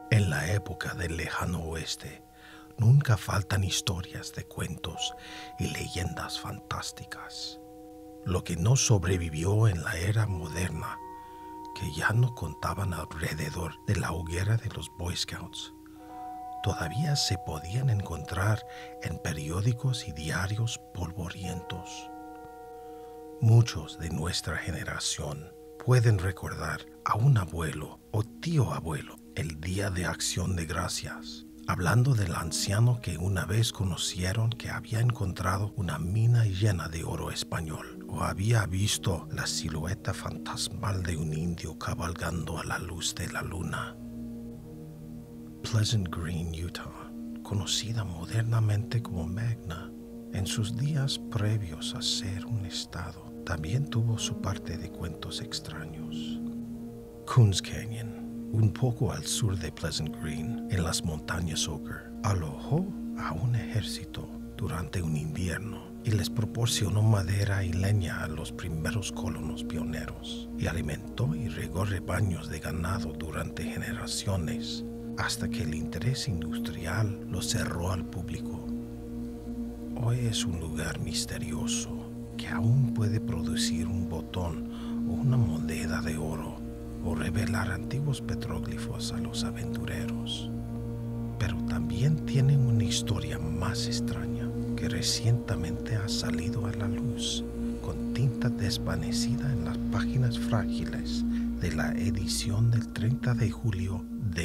En la época del lejano oeste, nunca faltan historias de cuentos y leyendas fantásticas. Lo que no sobrevivió en la era moderna, que ya no contaban alrededor de la hoguera de los Boy Scouts, todavía se podían encontrar en periódicos y diarios polvorientos. Muchos de nuestra generación pueden recordar a un abuelo o tío abuelo el Día de Acción de Gracias, hablando del anciano que una vez conocieron que había encontrado una mina llena de oro español, o había visto la silueta fantasmal de un indio cabalgando a la luz de la luna. Pleasant Green, Utah, conocida modernamente como Magna, en sus días previos a ser un estado, también tuvo su parte de cuentos extraños. Coons Canyon, un poco al sur de Pleasant Green, en las montañas Oquirrh, alojó a un ejército durante un invierno y les proporcionó madera y leña a los primeros colonos pioneros, y alimentó y regó rebaños de ganado durante generaciones, hasta que el interés industrial lo cerró al público. Hoy es un lugar misterioso que aún puede producir un botón o una moneda de oro o revelar antiguos petróglifos a los aventureros. Pero también tiene una historia más extraña que recientemente ha salido a la luz con tinta desvanecida en las páginas frágiles de la edición del 30 de julio de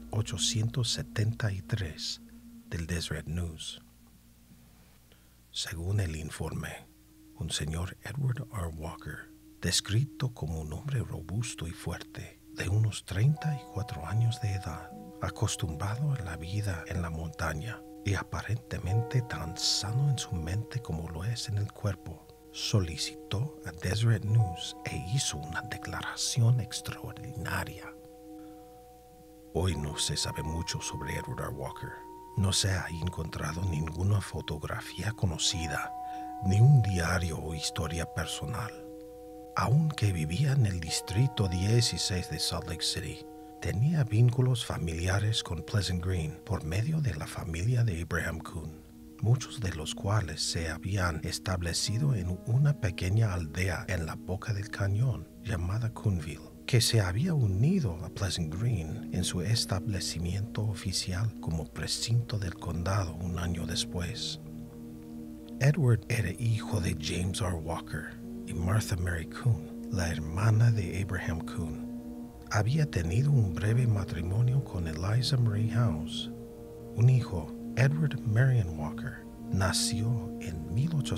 1873 del Deseret News. Según el informe, un señor Edward R. Walker, descrito como un hombre robusto y fuerte, de unos 34 años de edad, acostumbrado a la vida en la montaña y aparentemente tan sano en su mente como lo es en el cuerpo, solicitó a Deseret News e hizo una declaración extraordinaria. Hoy no se sabe mucho sobre Edward R. Walker. No se ha encontrado ninguna fotografía conocida, ni un diario o historia personal. Aunque vivía en el distrito 16 de Salt Lake City, tenía vínculos familiares con Pleasant Green por medio de la familia de Abraham Coon, muchos de los cuales se habían establecido en una pequeña aldea en la boca del cañón llamada Coonville, que se había unido a Pleasant Green en su establecimiento oficial como precinto del condado un año después. Edward era hijo de James R. Walker y Martha Mary Coon, la hermana de Abraham Coon. Había tenido un breve matrimonio con Eliza Marie House. Un hijo, Edward Marion Walker, nació en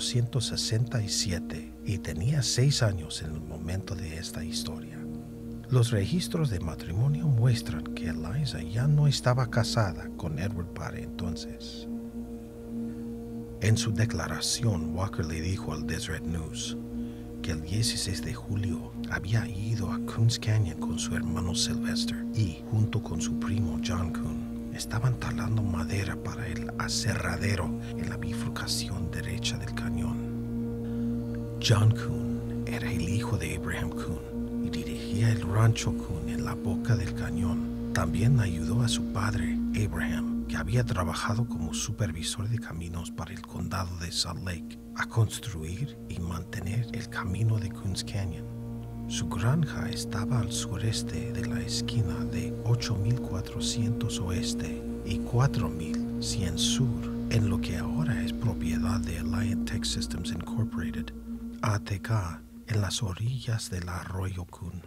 1867 y tenía 6 años en el momento de esta historia. Los registros de matrimonio muestran que Eliza ya no estaba casada con Edward para entonces. En su declaración, Walker le dijo al Deseret News que el 16 de julio había ido a Coons Canyon con su hermano Sylvester y, junto con su primo John Coon, estaban talando madera para el aserradero en la bifurcación derecha del cañón. John Coon era el hijo de Abraham Coon y dirigía el rancho Coon en la boca del cañón. También ayudó a su padre, Abraham, que había trabajado como supervisor de caminos para el condado de Salt Lake, a construir y mantener el camino de Coons Canyon. Su granja estaba al sureste de la esquina de 8400 oeste y 4100 sur, en lo que ahora es propiedad de Alliant Tech Systems Incorporated, ATK, en las orillas del arroyo Coon.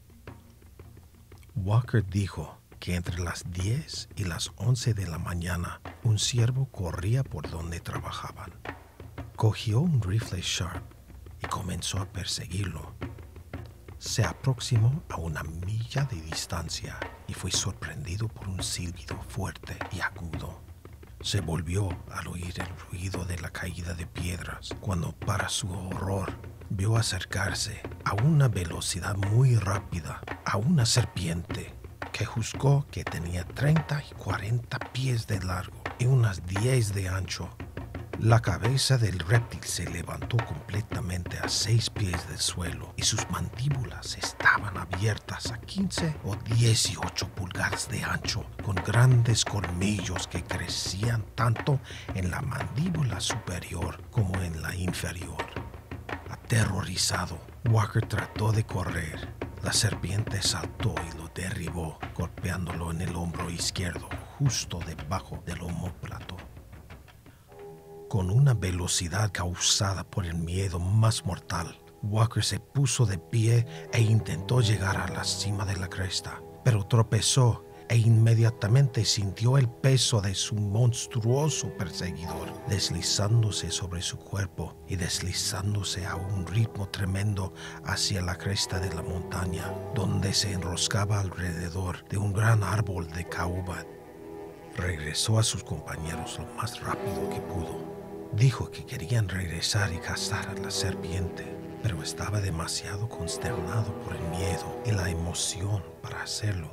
Walker dijo que entre las 10 y las 11 de la mañana un ciervo corría por donde trabajaban. Cogió un rifle Sharp y comenzó a perseguirlo. Se aproximó a 1 milla de distancia y fue sorprendido por un silbido fuerte y agudo. Se volvió al oír el ruido de la caída de piedras cuando, para su horror, vio acercarse a una velocidad muy rápida a una serpiente que juzgó que tenía 30 y 40 pies de largo y unas 10 de ancho. La cabeza del reptil se levantó completamente a 6 pies del suelo y sus mandíbulas estaban abiertas a 15 o 18 pulgadas de ancho, con grandes colmillos que crecían tanto en la mandíbula superior como en la inferior. Aterrorizado, Walker trató de correr. La serpiente saltó y lo derribó, golpeándolo en el hombro izquierdo, justo debajo del omóplato. Con una velocidad causada por el miedo más mortal, Walker se puso de pie e intentó llegar a la cima de la cresta, pero tropezó e inmediatamente sintió el peso de su monstruoso perseguidor deslizándose sobre su cuerpo y deslizándose a un ritmo tremendo hacia la cresta de la montaña, donde se enroscaba alrededor de un gran árbol de caoba. Regresó a sus compañeros lo más rápido que pudo. Dijo que querían regresar y cazar a la serpiente, pero estaba demasiado consternado por el miedo y la emoción para hacerlo.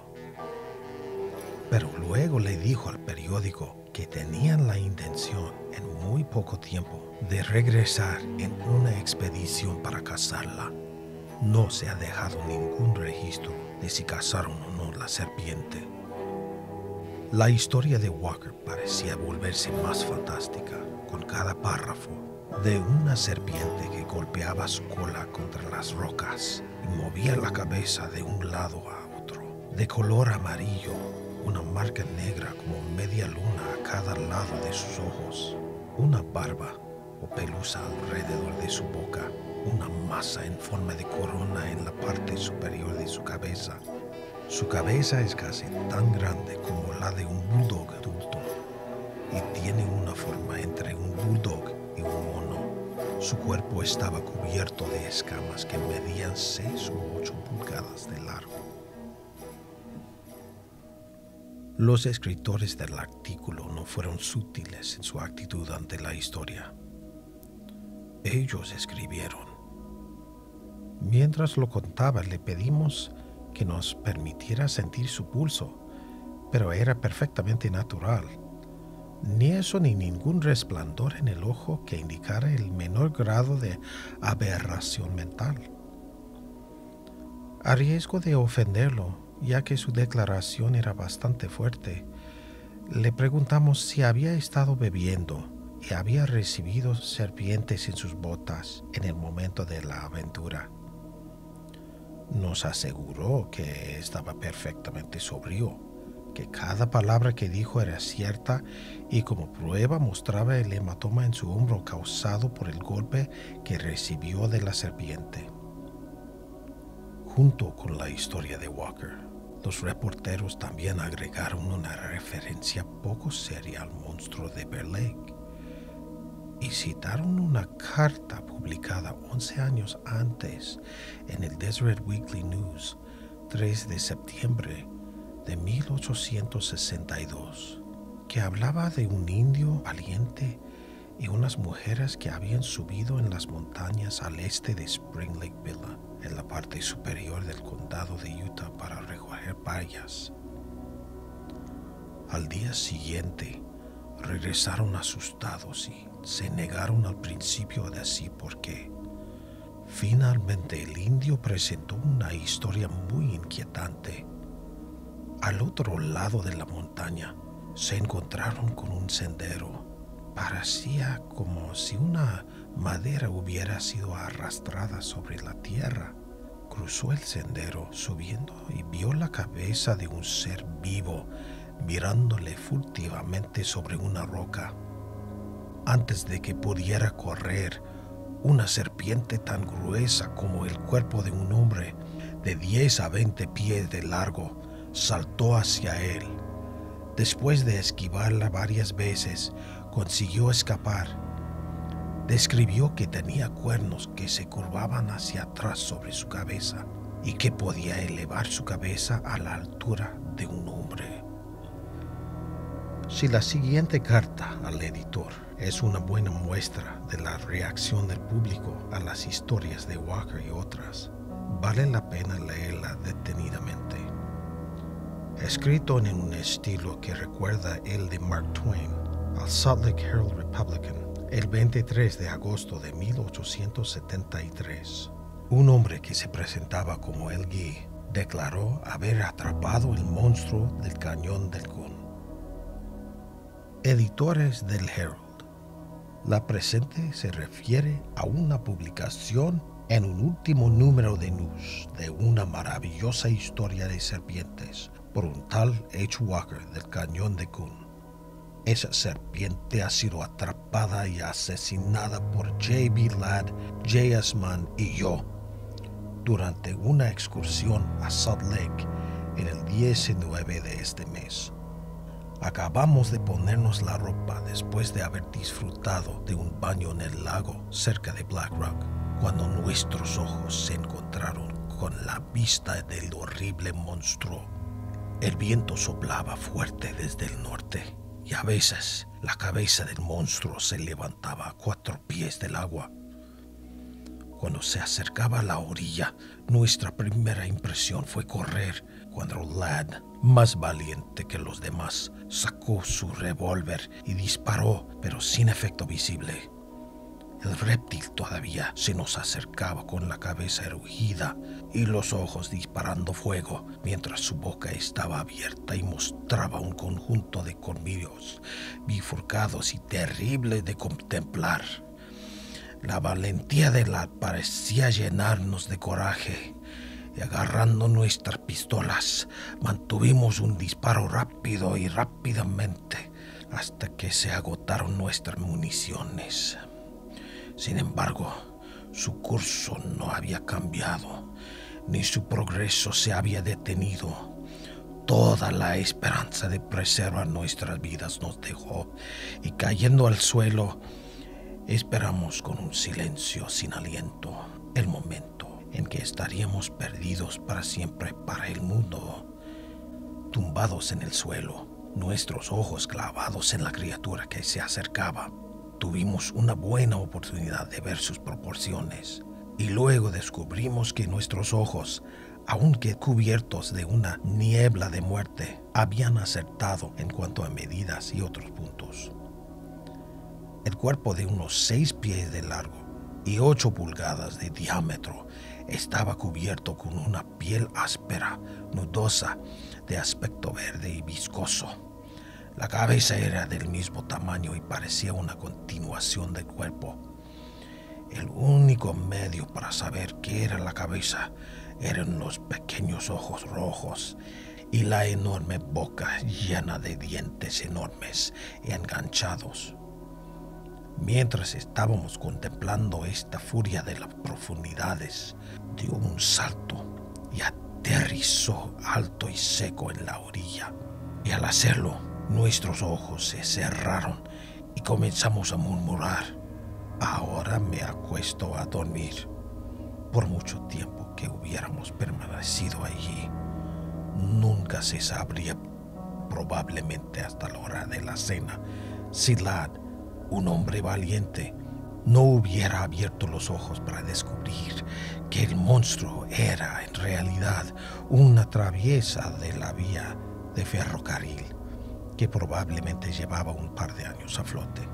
Pero luego le dijo al periódico que tenían la intención en muy poco tiempo de regresar en una expedición para cazarla. No se ha dejado ningún registro de si cazaron o no la serpiente. La historia de Walker parecía volverse más fantástica con cada párrafo, de una serpiente que golpeaba su cola contra las rocas y movía la cabeza de un lado a otro, de color amarillo, una marca negra como media luna a cada lado de sus ojos, una barba o pelusa alrededor de su boca, una masa en forma de corona en la parte superior de su cabeza. Su cabeza es casi tan grande como la de un bulldog adulto y tiene una forma entre un bulldog y un mono. Su cuerpo estaba cubierto de escamas que medían 6 u 8 pulgadas de largo. Los escritores del artículo no fueron sutiles en su actitud ante la historia. Ellos escribieron: mientras lo contaba, le pedimos que nos permitiera sentir su pulso, pero era perfectamente natural. Ni eso ni ningún resplandor en el ojo que indicara el menor grado de aberración mental. A riesgo de ofenderlo, ya que su declaración era bastante fuerte, le preguntamos si había estado bebiendo y había recibido serpientes en sus botas en el momento de la aventura. Nos aseguró que estaba perfectamente sobrio, que cada palabra que dijo era cierta y como prueba mostraba el hematoma en su hombro causado por el golpe que recibió de la serpiente. Junto con la historia de Walker, los reporteros también agregaron una referencia poco seria al monstruo de Bear Lake y citaron una carta publicada 11 años antes en el Deseret Weekly News, 3 de septiembre de 1862, que hablaba de un indio valiente y unas mujeres que habían subido en las montañas al este de Spring Lake Villa, en la parte superior del condado de Utah, para recoger bayas. Al día siguiente, regresaron asustados y se negaron al principio a decir por qué. Finalmente, el indio presentó una historia muy inquietante. Al otro lado de la montaña, se encontraron con un sendero. Parecía como si una madera hubiera sido arrastrada sobre la tierra. Cruzó el sendero subiendo y vio la cabeza de un ser vivo mirándole furtivamente sobre una roca. Antes de que pudiera correr, una serpiente tan gruesa como el cuerpo de un hombre, de 10 a 20 pies de largo, saltó hacia él. Después de esquivarla varias veces, consiguió escapar. Describió que tenía cuernos que se curvaban hacia atrás sobre su cabeza y que podía elevar su cabeza a la altura de un hombre. Si la siguiente carta al editor es una buena muestra de la reacción del público a las historias de Walker y otras, vale la pena leerla detenidamente. Escrito en un estilo que recuerda el de Mark Twain, al Salt Lake Herald Republican El 23 de agosto de 1873, un hombre que se presentaba como El Guy declaró haber atrapado el monstruo del cañón del Gun. Editores del Herald. La presente se refiere a una publicación en un último número de News de una maravillosa historia de serpientes por un tal H. Walker del cañón de Gun. Esa serpiente ha sido atrapada y asesinada por J.B. Ladd, J.S. Mann y yo durante una excursión a Salt Lake en el 19 de este mes. Acabamos de ponernos la ropa después de haber disfrutado de un baño en el lago cerca de Black Rock, cuando nuestros ojos se encontraron con la vista del horrible monstruo. El viento soplaba fuerte desde el norte y a veces la cabeza del monstruo se levantaba a 4 pies del agua. Cuando se acercaba a la orilla, nuestra primera impresión fue correr cuando Ladd, más valiente que los demás, sacó su revólver y disparó, pero sin efecto visible. El reptil todavía se nos acercaba con la cabeza erguida y los ojos disparando fuego, mientras su boca estaba abierta y mostraba un conjunto de colmillos bifurcados y terribles de contemplar. La valentía de Ladd parecía llenarnos de coraje, y agarrando nuestras pistolas, mantuvimos un disparo rápido y rápidamente hasta que se agotaron nuestras municiones. Sin embargo, su curso no había cambiado, ni su progreso se había detenido. Toda la esperanza de preservar nuestras vidas nos dejó, y cayendo al suelo, esperamos con un silencio sin aliento el momento en que estaríamos perdidos para siempre para el mundo. Tumbados en el suelo, nuestros ojos clavados en la criatura que se acercaba, tuvimos una buena oportunidad de ver sus proporciones, y luego descubrimos que nuestros ojos, aunque cubiertos de una niebla de muerte, habían acertado en cuanto a medidas y otros puntos. El cuerpo, de unos 6 pies de largo y 8 pulgadas de diámetro, estaba cubierto con una piel áspera, nudosa, de aspecto verde y viscoso. La cabeza era del mismo tamaño y parecía una continuación del cuerpo. El único medio para saber qué era la cabeza eran los pequeños ojos rojos y la enorme boca llena de dientes enormes y enganchados. Mientras estábamos contemplando esta furia de las profundidades, dio un salto y aterrizó alto y seco en la orilla. Y al hacerlo, nuestros ojos se cerraron y comenzamos a murmurar: ahora me acuesto a dormir. Por mucho tiempo que hubiéramos permanecido allí, nunca se sabría, probablemente hasta la hora de la cena, si Ladd, un hombre valiente, no hubiera abierto los ojos para descubrir que el monstruo era en realidad una traviesa de la vía de ferrocarril que probablemente llevaba un par de años a flote.